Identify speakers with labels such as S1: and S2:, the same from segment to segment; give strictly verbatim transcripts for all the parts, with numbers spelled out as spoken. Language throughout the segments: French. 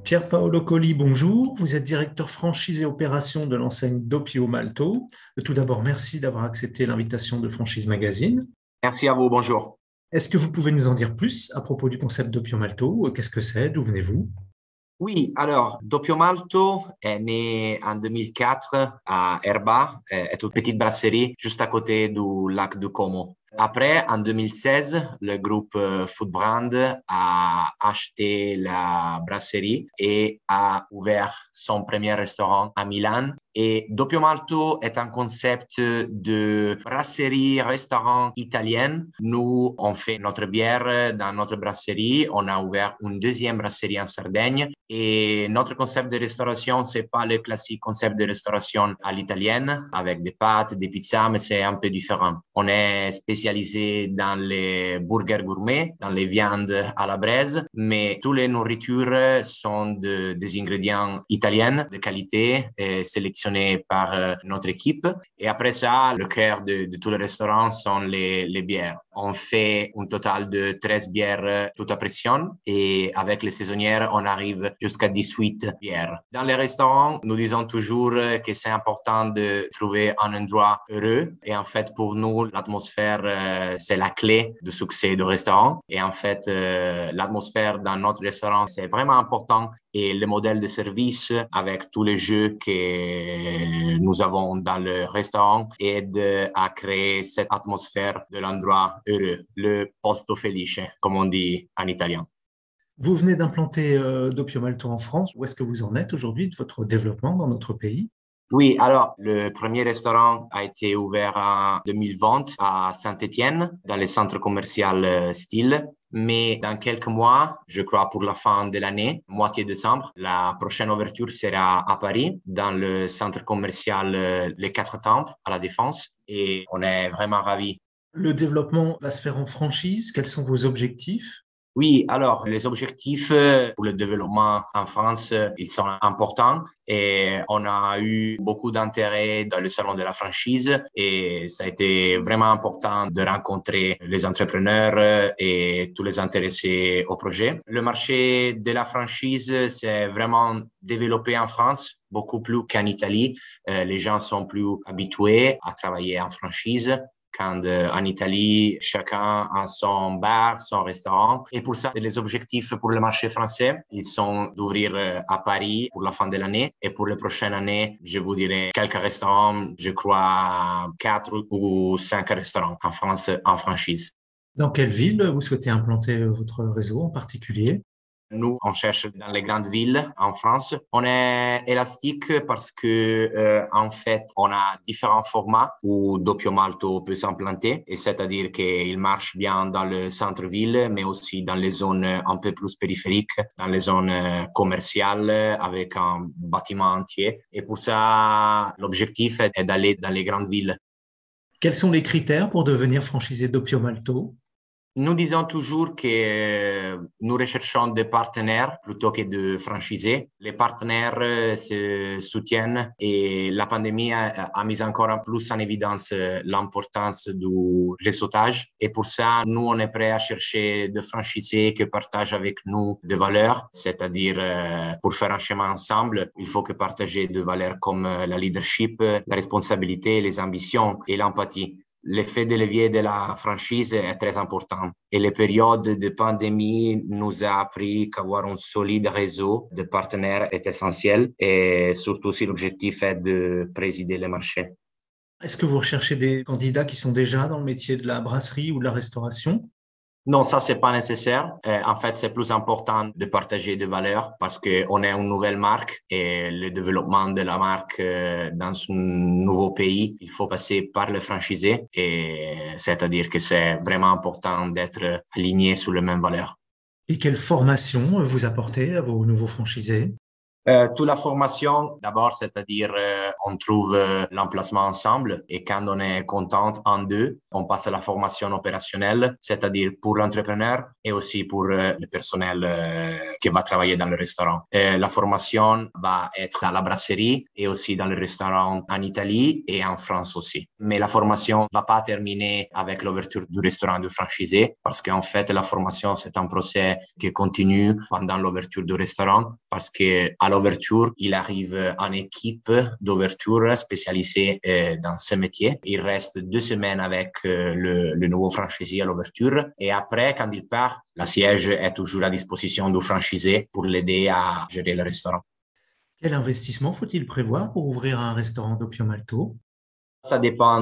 S1: Pierre Paolo Colli, bonjour. Vous êtes directeur franchise et opération de l'enseigne Doppio Malto. Tout d'abord, merci d'avoir accepté l'invitation de Franchise Magazine.
S2: Merci à vous, bonjour.
S1: Est-ce que vous pouvez nous en dire plus à propos du concept Doppio Malto? Qu'est-ce que c'est? D'où venez-vous?
S2: Oui, alors, Doppio Malto est né en deux mille quatre à Erba, est une petite brasserie juste à côté du lac de Como. Après, en deux mille seize, le groupe euh, Food Brand a acheté la brasserie et a ouvert son premier restaurant à Milan. Et Doppio Malto est un concept de brasserie-restaurant italienne. Nous, on fait notre bière dans notre brasserie. On a ouvert une deuxième brasserie en Sardaigne. Et notre concept de restauration, c'est pas le classique concept de restauration à l'italienne avec des pâtes, des pizzas, mais c'est un peu différent. On est spécialisé dans les burgers gourmets, dans les viandes à la braise, mais toutes les nourritures sont de, des ingrédients italiens de qualité et sélectionnés par euh, notre équipe. Et après ça, le cœur de, de tout le restaurant sont les, les bières. On fait un total de treize bières toute à pression et avec les saisonnières, on arrive jusqu'à dix-huit bières. Dans les restaurants, nous disons toujours que c'est important de trouver un endroit heureux et en fait, pour nous, l'atmosphère, euh, c'est la clé du succès du restaurant. Et en fait, euh, l'atmosphère dans notre restaurant, c'est vraiment important. Et le modèle de service avec tous les jeux que nous avons dans le restaurant aide à créer cette atmosphère de l'endroit heureux, le posto felice, comme on dit en italien.
S1: Vous venez d'implanter euh, Doppio Malto en France. Où est-ce que vous en êtes aujourd'hui de votre développement dans notre pays?
S2: Oui, alors le premier restaurant a été ouvert en deux mille vingt à Saint-Étienne, dans le centre commercial euh, Style. Mais dans quelques mois, je crois pour la fin de l'année, moitié décembre, la prochaine ouverture sera à Paris, dans le centre commercial euh, Les Quatre Tempes, à La Défense. Et on est vraiment ravis.
S1: Le développement va se faire en franchise. Quels sont vos objectifs?
S2: Oui, alors les objectifs euh, pour le développement en France, euh, ils sont importants et on a eu beaucoup d'intérêt dans le salon de la franchise et ça a été vraiment important de rencontrer les entrepreneurs euh, et tous les intéressés au projet. Le marché de la franchise s'est vraiment développé en France, beaucoup plus qu'en Italie. Euh, les gens sont plus habitués à travailler en franchise. Quand euh, en Italie, chacun a son bar, son restaurant. Et pour ça, les objectifs pour le marché français, ils sont d'ouvrir euh, à Paris pour la fin de l'année. Et pour les prochaines années, je vous dirais quelques restaurants, je crois quatre ou cinq restaurants en France en franchise.
S1: Dans quelle ville vous souhaitez implanter votre réseau en particulier?
S2: Nous, on cherche dans les grandes villes en France. On est élastique parce que, euh, en fait, on a différents formats où Doppio Malto peut s'implanter. Et c'est-à-dire qu'il marche bien dans le centre-ville, mais aussi dans les zones un peu plus périphériques, dans les zones commerciales avec un bâtiment entier. Et pour ça, l'objectif est d'aller dans les grandes villes.
S1: Quels sont les critères pour devenir franchisé Doppio Malto?
S2: Nous disons toujours que nous recherchons des partenaires plutôt que de franchisés. Les partenaires se soutiennent et la pandémie a, a mis encore plus en évidence l'importance du réseautage. Et pour ça, nous, on est prêt à chercher des franchisés qui partagent avec nous des valeurs, c'est-à-dire pour faire un chemin ensemble, il faut que partager des valeurs comme la leadership, la responsabilité, les ambitions et l'empathie. L'effet de levier de la franchise est très important. Et les périodes de pandémie nous a appris qu'avoir un solide réseau de partenaires est essentiel et surtout si l'objectif est de présider le marché.
S1: Est-ce que vous recherchez des candidats qui sont déjà dans le métier de la brasserie ou de la restauration?
S2: Non, ça, c'est pas nécessaire. Euh, en fait, c'est plus important de partager des valeurs parce qu'on est une nouvelle marque et le développement de la marque euh, dans un nouveau pays, il faut passer par le franchisé et c'est-à-dire que c'est vraiment important d'être aligné sur les mêmes valeurs.
S1: Et quelle formation vous apportez à vos nouveaux franchisés?
S2: Euh, toute la formation, d'abord, c'est-à-dire euh, on trouve euh, l'emplacement ensemble et quand on est content en deux, on passe à la formation opérationnelle, c'est-à-dire pour l'entrepreneur et aussi pour euh, le personnel euh, qui va travailler dans le restaurant. Euh, la formation va être à la brasserie et aussi dans le restaurant en Italie et en France aussi. Mais la formation va pas terminer avec l'ouverture du restaurant du franchisé parce qu'en fait, la formation, c'est un procès qui continue pendant l'ouverture du restaurant parce que à l'ouverture, il arrive en équipe d'ouverture spécialisée euh, dans ce métier. Il reste deux semaines avec euh, le, le nouveau franchisé à l'ouverture. Et après, quand il part, la siège est toujours à disposition du franchisé pour l'aider à gérer le restaurant.
S1: Quel investissement faut-il prévoir pour ouvrir un restaurant Doppio Malto?
S2: Ça dépend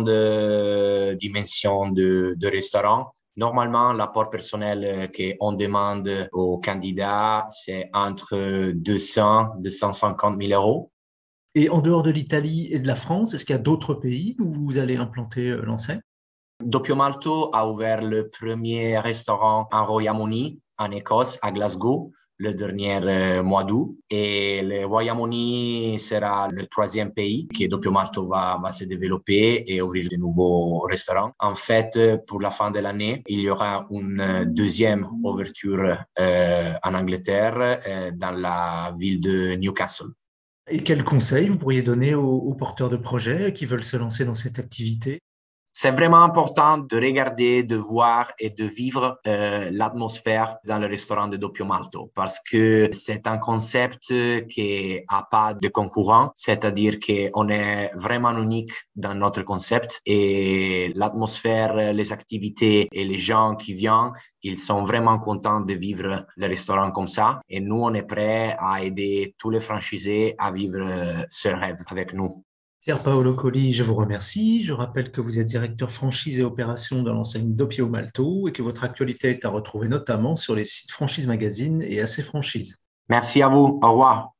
S2: de dimension de, de restaurant. Normalement, l'apport personnel qu'on demande aux candidats, c'est entre deux cents et deux cent cinquante mille euros.
S1: Et en dehors de l'Italie et de la France, est-ce qu'il y a d'autres pays où vous allez implanter euh, l'enseigne?
S2: Doppio Malto a ouvert le premier restaurant en Royaume-Uni, en Écosse, à Glasgow, le dernier euh, mois d'août. Et le Royaume-Uni sera le troisième pays que Doppio Malto va, va se développer et ouvrir de nouveaux restaurants. En fait, pour la fin de l'année, il y aura une deuxième ouverture euh, en Angleterre, euh, dans la ville de Newcastle.
S1: Et quels conseils vous pourriez donner aux, aux porteurs de projets qui veulent se lancer dans cette activité?
S2: C'est vraiment important de regarder, de voir et de vivre euh, l'atmosphère dans le restaurant de Doppio Malto parce que c'est un concept qui n'a pas de concurrent, c'est-à-dire qu'on est vraiment unique dans notre concept et l'atmosphère, les activités et les gens qui viennent, ils sont vraiment contents de vivre le restaurant comme ça et nous, on est prêts à aider tous les franchisés à vivre ce rêve avec nous.
S1: Pier Paolo Colli, je vous remercie. Je rappelle que vous êtes directeur franchise et opération dans l'enseigne Doppio Malto et que votre actualité est à retrouver notamment sur les sites Franchise Magazine et A C Franchise.
S2: Merci à vous. Au revoir.